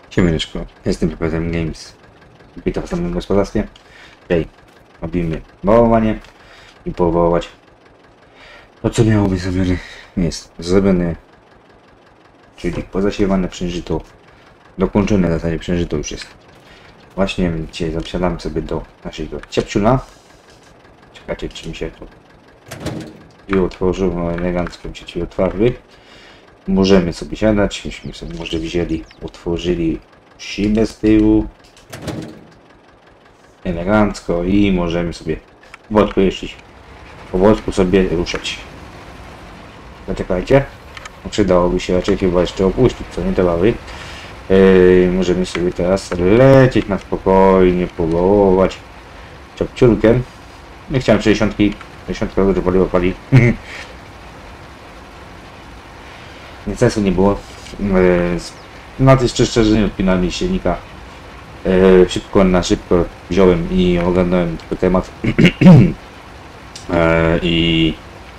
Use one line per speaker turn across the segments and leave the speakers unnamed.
Siemaneczko, jestem PPM Games. Witam w samym gospodarstwie. Tutaj robimy wołowanie i powołać to, co miało być zrobione, jest zrobione, czyli pozasiewane przężyto, dokończone w zasadzie przężyto już jest. Właśnie dzisiaj zasiadamy sobie do naszego ciepciula. Czekajcie, czy mi się to drzwi otworzyło, elegancko mi się drzwi otwarły. Możemy sobie siadać, myśmy sobie może wzięli, otworzyli szybę z tyłu. Elegancko i możemy sobie powolutku jeździć. Powolutku sobie ruszać. Zaczekajcie. Przydałoby się raczej chyba jeszcze opuścić, co nie dawały. Możemy sobie teraz lecieć na spokojnie, powołować ciapciulkiem. Nie chciałem 60, 60 dużo pali. Nic sensu nie było. Na tej szczerze nie odpinali silnika. Szybko wziąłem i oglądałem ten temat. I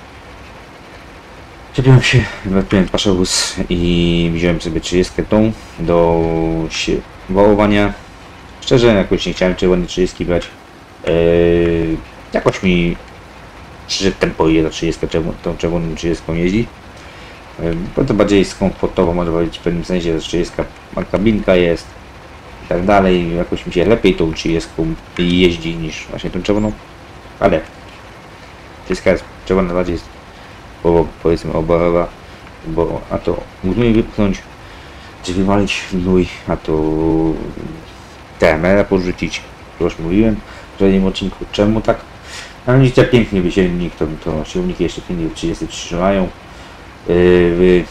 czepiłem się, wypiłem paszowóz i wziąłem sobie 30 tą do wołowania. Szczerze jakoś nie chciałem czerwonej 30 brać. Jakoś mi przyszedł tempo i ta 30 tą czerwoną 30 jeździ. Bo to bardziej komfortowo może powiedzieć w pewnym sensie, że 30 kabinka jest i tak dalej. Jakoś mi się lepiej tą 30 jeździ niż właśnie tą czerwoną. Ale 30 jest czerwona bardziej jest, bo powiedzmy obawa, bo a to gnój wypchnąć, czy wywalić gnój, a to TMR porzucić. To już mówiłem w kolejnym odcinku czemu tak. Ale widzicie, pięknie wysielnik, to silniki jeszcze pięknie w 30 trzymają. W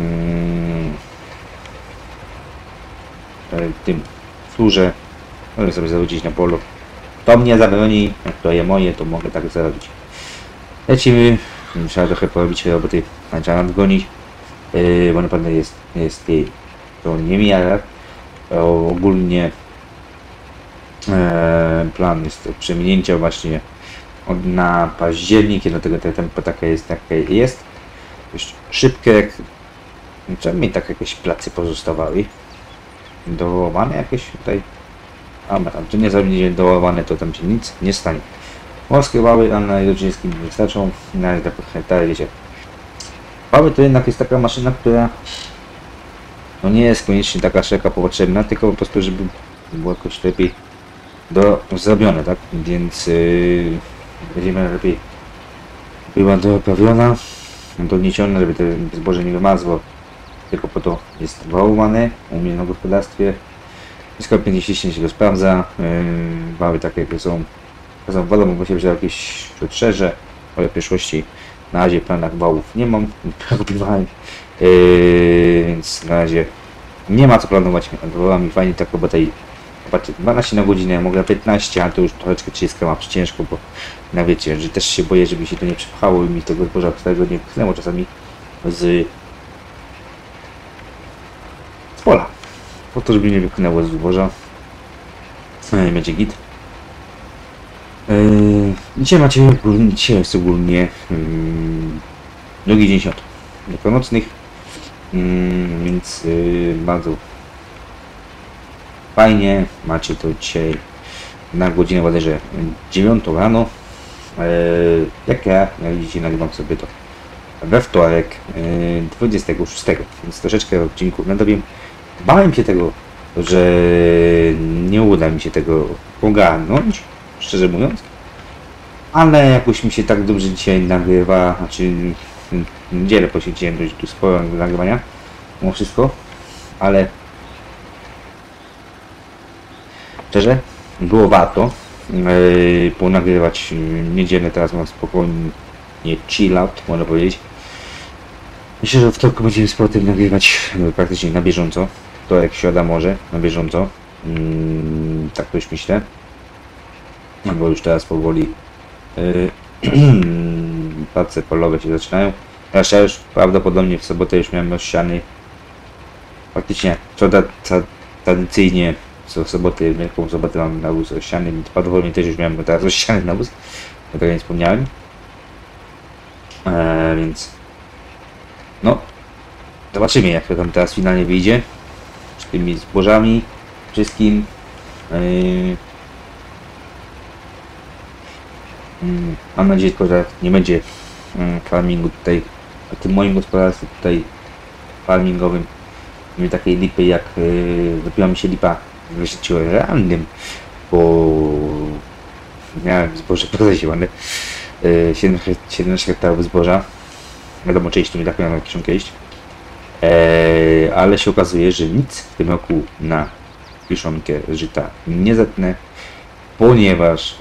tym flurze mogę sobie zawrócić na polu. To mnie zabroni, jak to je moje, to mogę tak zrobić. Lecimy, trzeba trochę porobić roboty, trzeba nadgonić, bo naprawdę jest to nie miara. Ogólnie plan jest przeminięcia właśnie na październik, dlatego te tempo takie jest. Szybkie, jak czemu mi tak jakieś placy pozostawały dołowane jakieś tutaj, a tam to nie będzie dołowane, to tam się nic nie stanie. Morskie wały, ale na rodzińskim nie wystarczą, na hektary, wiecie. Wały to jednak jest taka maszyna, która no nie jest koniecznie taka szeroka potrzebna, tylko po prostu, żeby było jakoś lepiej zrobione, tak? Więc będziemy lepiej była doprawiona, doniesiona, żeby to zboże nie wymazło, tylko po to jest wołowane u mnie na gospodarstwie. Wszystko 50 się go sprawdza, wały takie jakie są, wiadomo, bo się wziął jakieś szerze, ale w przyszłości na razie w planach wałów nie mam, kupowałem, więc na razie nie ma co planować nad wałami. Fajnie tak, bo tej 12 na godzinę, mogę 15, a to już troszeczkę 30 ma ciężko, bo na wiecie, że też się boję, żeby się to nie przepchało i mi tego zboża którego nie pchnęło czasami z pola. Po to, żeby nie wypchnęło z zboża. Będzie git. Dzisiaj jest ogólnie drugi dzień świąt wielkanocnych, więc bardzo fajnie, macie to dzisiaj na godzinę bodajże 9 rano. Jak widzicie, nagrywam sobie to we wtorek 26, więc troszeczkę odcinków nadrobię. Bałem się tego, że nie uda mi się tego ogarnąć, szczerze mówiąc, ale jakoś mi się tak dobrze dzisiaj nagrywa, znaczy niedzielę poświęciłem dość tu sporo nagrywania, mimo wszystko, ale szczerze, było warto ponagrywać niedzielę, teraz mam spokojnie chill out, można powiedzieć. Myślę, że w wtorku będziemy z powrotem nagrywać praktycznie na bieżąco, to jak środa może, na bieżąco, tak to już myślę, bo już teraz powoli prace polowe się zaczynają. Ja już prawdopodobnie w sobotę już miałem rozsiany, faktycznie tradycyjnie co w sobotę, wielką sobotę mam nawóz rozsiany, więc prawdopodobnie też już miałem teraz rozsiany nawóz, o tego nie wspomniałem. Więc no, zobaczymy jak to tam teraz finalnie wyjdzie. tymi zbożami, wszystkim. Mam nadzieję tylko, że nie będzie farmingu tutaj, w tym moim gospodarstwie tutaj farmingowym, nie takiej lipy jak wypiła mi się lipa w życiu realnym, bo miałem zboże pozasiłane, 17 hektarów zboża, wiadomo część to mi tak miałem kieszonkę iść, ale się okazuje, że nic w tym roku na kieszonkę żyta nie zetnę, ponieważ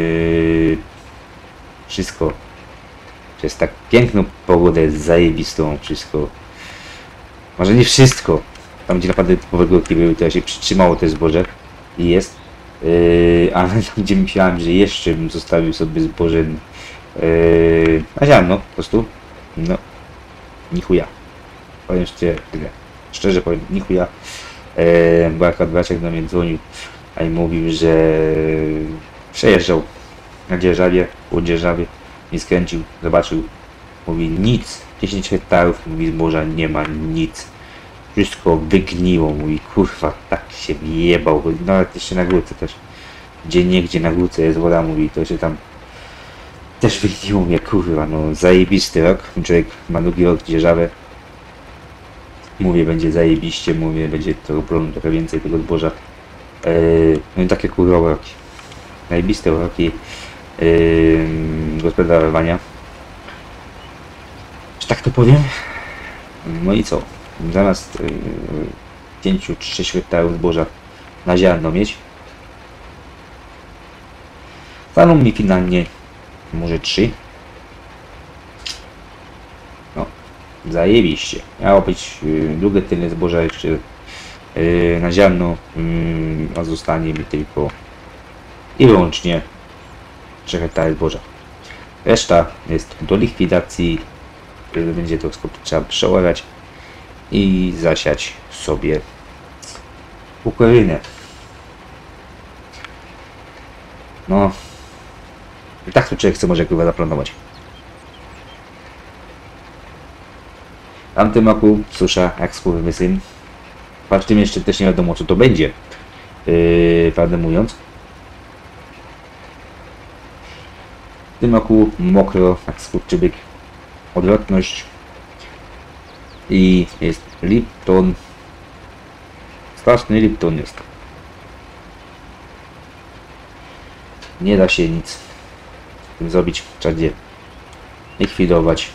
wszystko przez tak piękną pogodę, zajebistą, wszystko, może nie wszystko, tam gdzie naprawdę typowe górki były, to się przytrzymało te zboże i jest, ale tam gdzie myślałem, że jeszcze bym zostawił sobie zboże na ziarno, po prostu, no, ni chuja. Powiem szczerze powiem, ni chuja, bo jak Braciak do mnie dzwonił, a i mówił, że przejeżdżał na dzierżawie, po dzierżawie, nie skręcił, zobaczył, mówi nic, 10 hektarów, mówi zboża nie ma nic, wszystko wygniło, mówi kurwa, tak się jebał, nawet jeszcze na górce też, gdzie niegdzie na górce jest woda, mówi, to się tam też wygniło mnie, kurwa, no zajebisty rok, człowiek ma drugi rok dzierżawę, mówię, będzie zajebiście, mówię, będzie tego plonu trochę więcej tego zboża, no i takie kurwa roki, zajebiste roki gospodarowania, że tak to powiem. No i co, zamiast 5 czy 6 hektarów zboża na ziarno mieć, staną mi finalnie może 3. No, zajebiście. Miało być drugie tyle zboża jeszcze na ziarno, a zostanie mi tylko i wyłącznie 3 hektary zboża. Reszta jest do likwidacji, będzie to trzeba przeorać i zasiać sobie kukurynę. No i tak to człowiek chce może kurwa zaplanować. W tamtym roku susza jak skurwysyn. W tym jeszcze też nie wiadomo co to będzie, prawdę mówiąc. W tym roku mokro jak skurczybyk, odwrotność i jest Lipton, straszny Lipton jest. Nie da się nic z tym zrobić, trzeba je likwidować.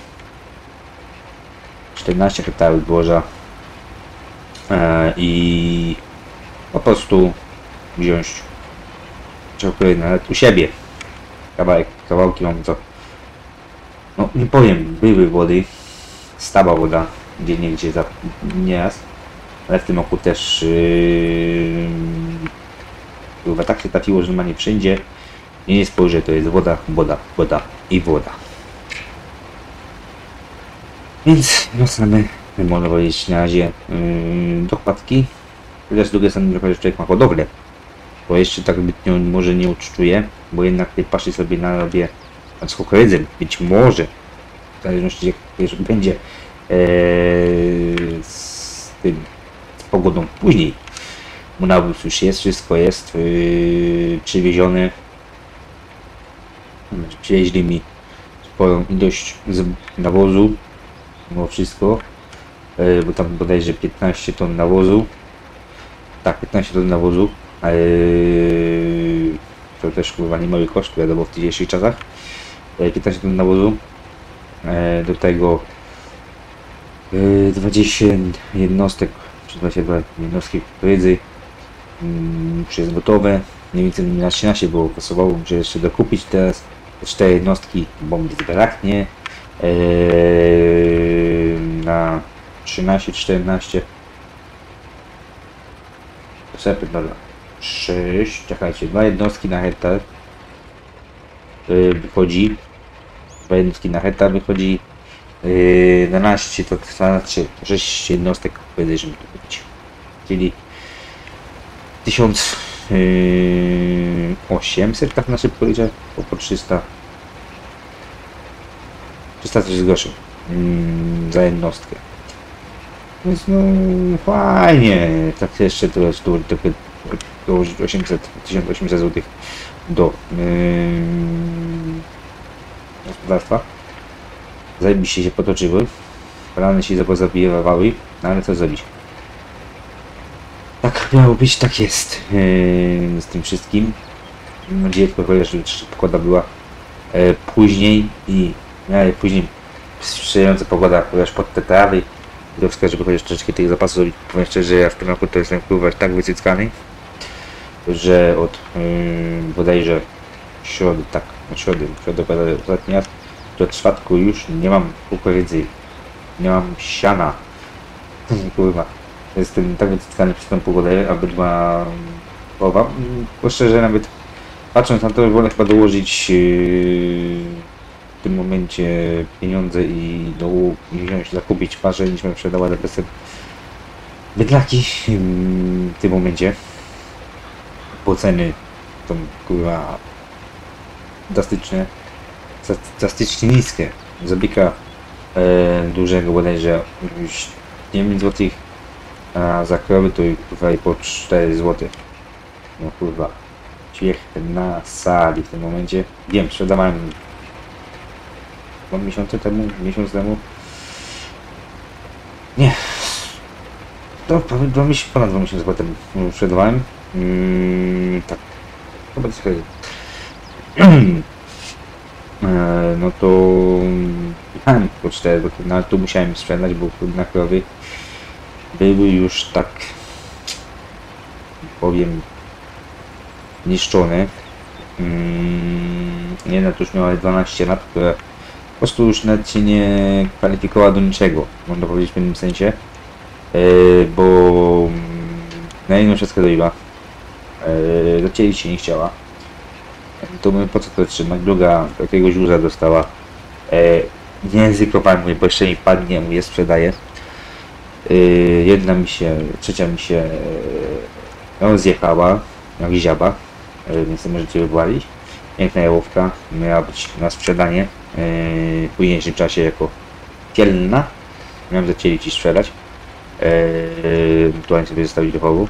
14 hektarów zboża i po prostu wziąć czekolady nawet u siebie. Kawałki mam to, no nie powiem, były wody, stała woda gdzie niegdzie nieraz, ale w tym roku też chyba tak się trafiło, że nie wszędzie i nie spojrzę, to jest woda, woda, woda i woda. Więc no same można powiedzieć na razie dokładki, chociaż z drugiej strony człowiek ma hodowlę, bo jeszcze tak zbytnio może nie odczuje, bo jednak tej paszy sobie narobię z kukurydzem, być może, w zależności jak będzie z tym, z pogodą później. Bo nawóz już jest, wszystko jest przywiezione. Przywieźli mi sporą ilość nawozu, mimo wszystko, bo tam bodajże 15 ton nawozu. Tak, 15 ton nawozu. To też chyba nie mały koszt, wiadomo, w dzisiejszych czasach. 15 ton nawozu. Do tego 20 jednostek, czy 22 jednostki kukurydzy już jest gotowe. Mniej więcej na 13 było pasowało, muszę jeszcze dokupić teraz 4 jednostki, bo mi zbraknie. Na 13-14 dobra, 6, czekajcie, 2 jednostki na hektar wychodzi, 2 jednostki na hektar wychodzi, 12 to znaczy 6 jednostek żeby to kupić, czyli 1800 tak na szybko liczę, po 300 coś groszy za jednostkę. Więc no fajnie, tak jeszcze to jest trochę dołożyć 1800 zł do gospodarstwa. Zajebiście się potoczyły, rany się zabijały, no ale co zrobić? Tak miało być, tak jest z tym wszystkim. Mam nadzieję tylko, że pogoda była później i później sprzyjająca pogoda, chociaż pod te trawy i to wskaże, żeby chociaż troszeczkę tych zapasów zrobić. Powiem szczerze, że ja w tym roku to jestem pływać tak wycyckany, że od bodajże środy, tak, od środy ostatni raz, do czwartku już nie mam kukurydzy, nie mam siana. Kurwa, jestem tak wycyckany przez tą pogodę, aby była połowa. Bo szczerze, nawet patrząc na to, wolę chyba dołożyć w tym momencie pieniądze i wziąć, zakupić parze, niż bym sprzedała za deser bydlaki w tym momencie. Bo ceny są kurwa drastycznie niskie. Zabika dużego bodajże już 9 zł, a za krowy to kurwa i po 4 zł. No kurwa, śmiech na sali w tym momencie. Wiem, sprzedawałem 2 miesiące temu, miesiąc temu. Nie. To ponad 2 miesiące potem sprzedawałem. Tak. Chyba trochę. No to jechałem po 4 zł, no ale tu musiałem sprzedać, bo na krowy były już tak powiem niszczone. Jedna to już miała 12 lat, która po prostu już nawet się nie kwalifikowała do niczego, można powiedzieć w pewnym sensie, bo na jedną szeskę doiła, zacięli się nie chciała, to my po co to trzymać, druga jakiegoś uza dostała, nie ryzykowałem, mówię, bo jeszcze mi padnie, mówię, sprzedaję. Jedna mi się, trzecia mi się zjechała, jak ziaba, więc nie możecie wywalić. Piękna jałówka, miała być na sprzedanie w późniejszym czasie jako pielna. Miałem zacięlić i sprzedać. Ewentualnie sobie zostawić do chowu.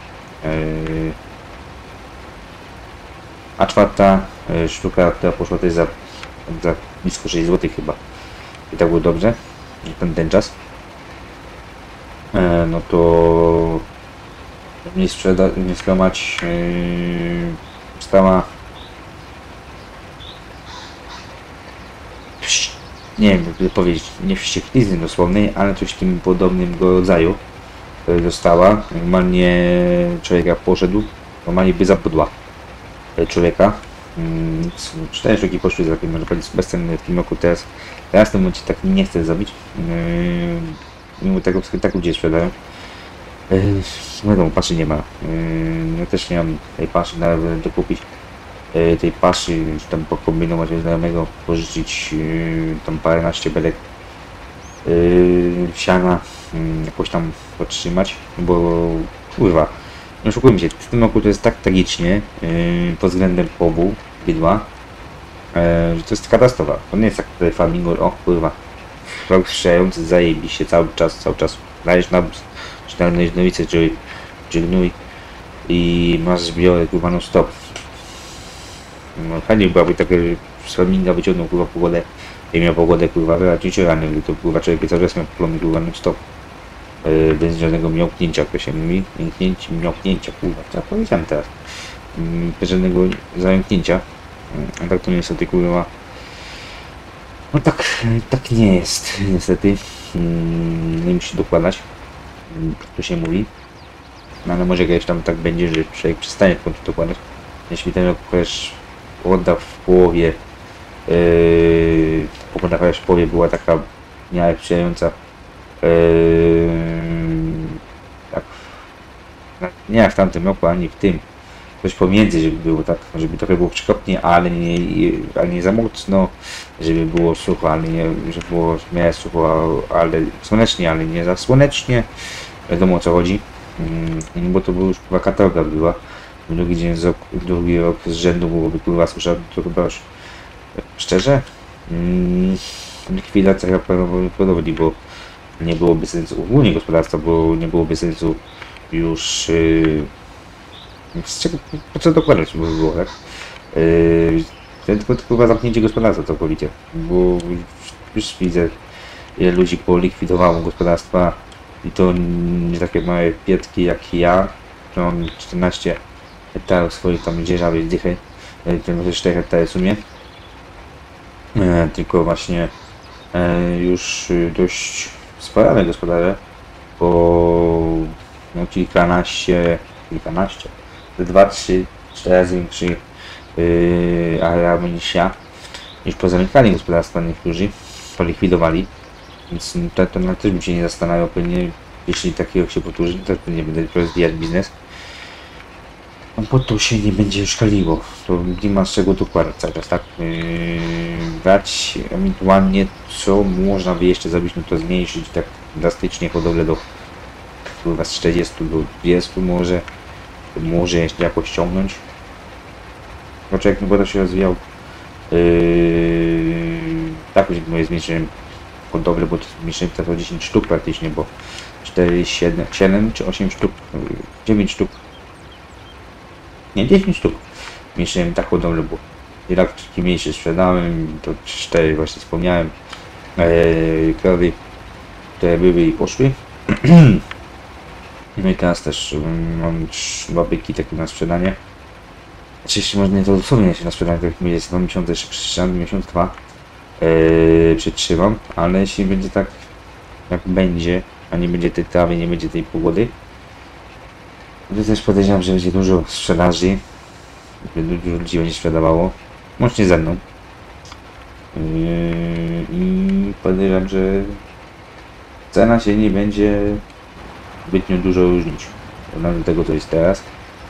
A czwarta sztuka, która poszła, to jest za blisko 6 zł chyba. I tak było dobrze, ten czas. No to nie sklamać stała, nie wiem jak powiedzieć, nie wścieklizny dosłownej, ale coś w tym podobnym go rodzaju dostała. Normalnie człowieka poszedł, normalnie by zapudła człowieka. 4 sztuki poszły za takim, można powiedzieć, bezcenny w tym roku teraz. Teraz w tym momencie tak nie chcę zrobić. Mimo tego tak ludzie sprzedają. Wiadomo, paszy nie ma. Ja też nie mam tej paszy, nawet to kupić tej paszy, tam pokombinować znajomego, pożyczyć tam paręnaście belek siana, jakoś tam podtrzymać, bo kurwa, nie oszukujmy się, w tym roku to jest tak tragicznie pod względem połowu bydła, że to jest katastrofa. To nie jest tak tutaj farmingu, o kurwa, strzelający zajebiście cały czas dajesz na nowice czy gnój i masz zbiory kurwa non stop. No fajnie byłaby taka z farminga wyciągnął kurwa pogodę i miał pogodę kurwa raczej rany, to kurwa człowiek cały czas miał plony kurwa non stop. Bez żadnego miąknięcia, jak to się mówi, miąknięcia kurwa, co ja powiedziałem teraz. Bez żadnego zająknięcia. A tak to niestety kurwa. No tak nie jest niestety. Nie musi dokładać. To się mówi. No ale może kiedyś tam tak będzie, że człowiek przestanie w końcu dokładać. Jeśli ten rok chociaż pogoda w połowie pogoda chociaż w połowie była taka w miarę sprzyjająca, tak, nie jak w tamtym roku, ani w tym. Coś pomiędzy, żeby było tak, żeby trochę było przekopnie, ale nie za mocno, żeby było sucho, ale nie, żeby było w miarę sucho, ale słonecznie, ale nie za słonecznie. Wiadomo o co chodzi, bo to była już chyba katorga była. Drugi rok z rzędu byłoby kurwa susza, to chyba już szczerze likwidacja chyba prawdopodobnie, bo nie byłoby sensu ogólnie gospodarstwa, bo nie byłoby sensu już z czego, po co dokładać by było, tak? Tylko chyba zamknięcie gospodarstwa całkowicie, bo już widzę, ile ludzi polikwidowało gospodarstwa i to nie takie małe pietki jak ja, to mam 14 hektarów swoich tam dzierżawej dychy, może 4 hektary w sumie, tylko właśnie już dość sporane gospodarze, bo no, kilkanaście, 2, 3, 4 razy większy areał niż ja, już pozamykali gospodarstwa niektórzy, polikwidowali, więc to na tym się nie zastanawiał, pewnie jeśli takiego się powtórzy, to pewnie będę rozwijać biznes. No bo to się nie będzie szkaliło, to nie ma z czego dokładać cały czas, tak? Brać ewentualnie co można by jeszcze zrobić, no to zmniejszyć tak drastycznie hodowlę do chyba z 40 do 20 może jeszcze jakoś ściągnąć. Znaczy jak nie będę się rozwijał, tak moje zmniejszyłem hodowlę, bo to zmniejszyłem to 10 sztuk praktycznie, bo 4, 7 czy 8 sztuk, 9 sztuk. Nie, 10 sztuk. Mniejszyłem tak hodowlę, bo jednak mniejsze sprzedałem, to 4 właśnie wspomniałem. Krowy, które były i poszły. No i teraz też mam 2 byki takie na sprzedanie. Oczywiście można nie to dosłownie się na sprzedanie, tak jak jest 2 miesiące, jeszcze przetrzymam, miesiąc, 2 przytrzymam, ale jeśli będzie tak jak będzie, a nie będzie tej trawy, nie będzie tej pogody, to też podejrzewam, że będzie dużo sprzedaży, dużo ludzi będzie sprzedawało, łącznie ze mną. I podejrzewam, że cena się nie będzie zbytnio dużo różnić od tego, co jest teraz.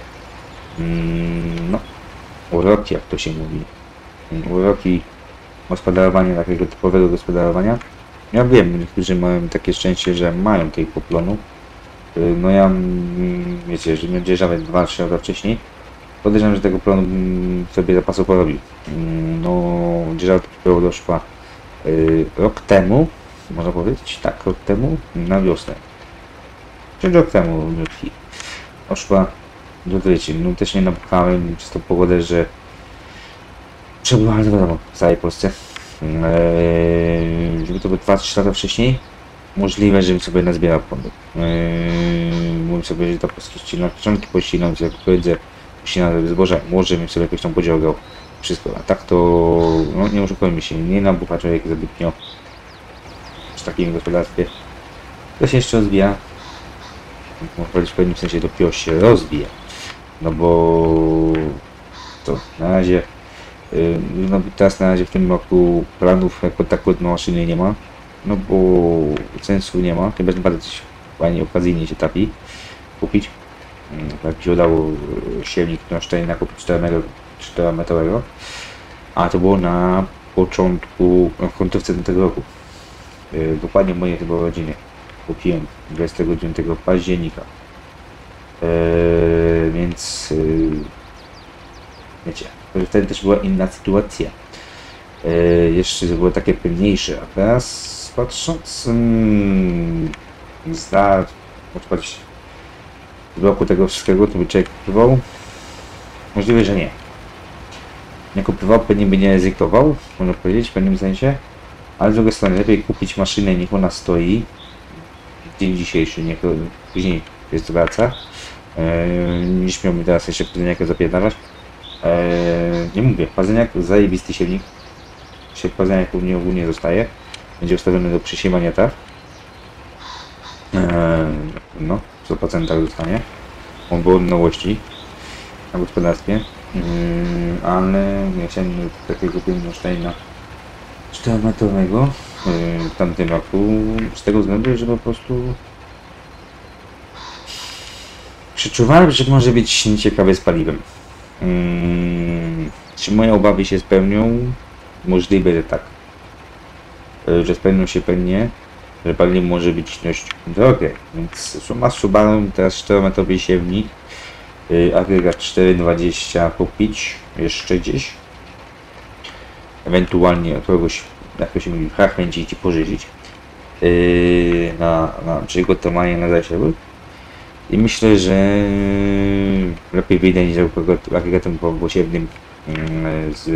No, uroki, jak to się mówi. Uroki gospodarowania, takiego typowego gospodarowania. Ja wiem, niektórzy mają takie szczęście, że mają tej poplonu. No ja, wiecie, że będzie nawet 2-3 lata wcześniej. Podejrzewam, że tego plonu sobie zapasu porobił. No, dzierżawa dopiero doszła rok temu, można powiedzieć, tak, rok temu, na wiosnę. Czyli rok temu, doszła do wiecie, no też nie napukałem przez tą pogodę, że trzeba, ale wiadomo, w całej Polsce. Żeby to było 2-3 lata wcześniej, możliwe, żebym sobie nazbierał plonu. Mówię sobie, że to polskie ścinam, kieszonki pościnam, jak powiedzę, pościnam zboże, może bym sobie jakoś tam podziałgał wszystko, a tak to, no nie oszukujmy się, nie nabucha człowiek zbytnio w takim gospodarstwie. To się jeszcze rozwija, można powiedzieć, w pewnym sensie dopiero się rozwija, no bo to na razie, no teraz na razie w tym roku planów jako taką maszyny nie ma, no bo sensu nie ma, chyba że bardzo coś fajnie okazyjnie się trafi kupić. Jak się udało siewnik na 4 nakupić 4 metrowego, a to było na początku, w końcówce tego roku. Dokładnie w mojej chyba rodzinie kupiłem 29 października. Więc wiecie, wtedy też była inna sytuacja. Jeszcze było takie pewniejsze, a teraz patrząc w roku tego wszystkiego, to by człowiek kupował? Możliwe, że nie. Nie kupował, pewnie by nie ryzykował, można powiedzieć w pewnym sensie, ale z drugiej strony lepiej kupić maszynę, niech ona stoi w dzień dzisiejszy, niech później jest wraca, niż miałbym teraz jeszcze pazeniaka zapierdalać. Nie mówię, pazeniak zajebisty siewnik, pazeniak u mnie ogólnie zostaje, będzie ustawiony do przysiewania traw. No, 100% zostanie. On był od nowości na gospodarstwie, ale ja chciałem takiego pięknego 4-metrowego w tamtym roku, z tego względu, że po prostu przeczuwałem, że może być nieciekawe z paliwem. Czy moje obawy się spełnią? Możliwe, że tak. Że spełnią się pewnie, że paliwo może być dość drogie, więc summa summarum teraz 4-metrowy siewnik, agregat 4,20 kupić jeszcze gdzieś, ewentualnie od kogoś, jak to się mówi, chęci ci pożyczyć, na przygotowanie na zasiewy. I myślę, że lepiej wyjdę niż agregatem powosiewnym z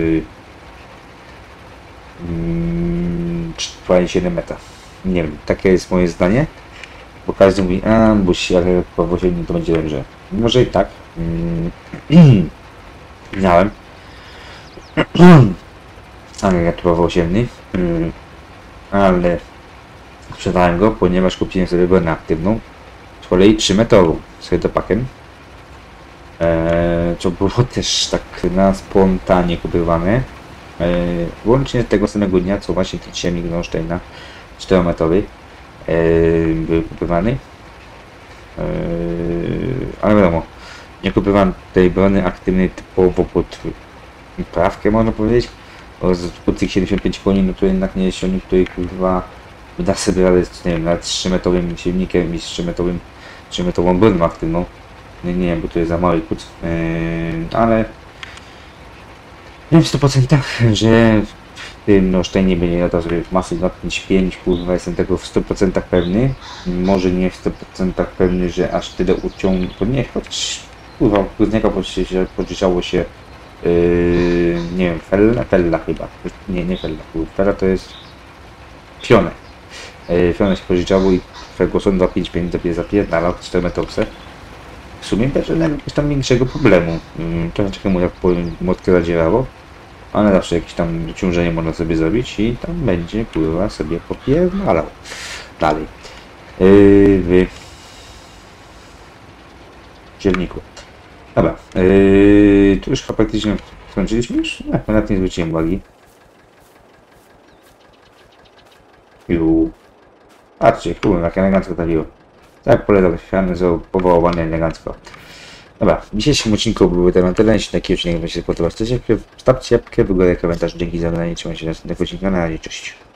7 metra. Nie wiem, takie jest moje zdanie. Bo każdy mówi, bo się agregat powosiewny to będzie dobrze. Może i tak. Miałem agregat powosiewny, ale sprzedałem go, ponieważ kupiłem sobie bronę aktywną, z kolei 3-metrową z hydropakiem, co było też tak na spontanie kupywane, łącznie tego samego dnia, co właśnie ten ciemnik Grunsteina 4-metrowy był kupywany, ale wiadomo, nie kupowałem tej brony aktywnej typowo pod prawkę, można powiedzieć, pod tych 75 koni, no to jednak nie jest silnik, który kurwa da sobie radę, nie wiem, nawet z 3-metrowym silnikiem i z 3-metrową broną aktywną. Nie wiem, bo to jest za mały kuc, ale wiem w 100%, że w tym Nosztejnie będzie latał sobie w masy 255, kurwa, jestem tego w 100% pewny. Może nie w 100% pewny, że aż tyle uciągnie, to nie, choć kurwa, z niego pożyczało się nie wiem, Fella chyba, nie Fella, Fella to jest Fione. Fione się pożyczało i Ferguson 255 dopiero zapierdalał 4 metrowce. W sumie bez jakiegoś tam większego problemu. Troszeczkę mu jak młotkę zadzierało, ale zawsze jakieś tam dociążenie można sobie zrobić i tam będzie kurwa sobie popierdalał. Dalej. W dzielniku. Dobra, tu już chyba praktycznie skończyliśmy już? Nie, nawet nie zwróciłem uwagi. Patrzcie, kurwa, jak elegancko to biło. Tak, polecam, świany są powołane elegancko. Dobra, w dzisiejszym odcinku były te tyle, jeśli taki odcinek Wam się spodobał, stawcie łapkę w górę, komentarz, dzięki za oglądanie, trzymajcie się następnego odcinka, na razie, cześć.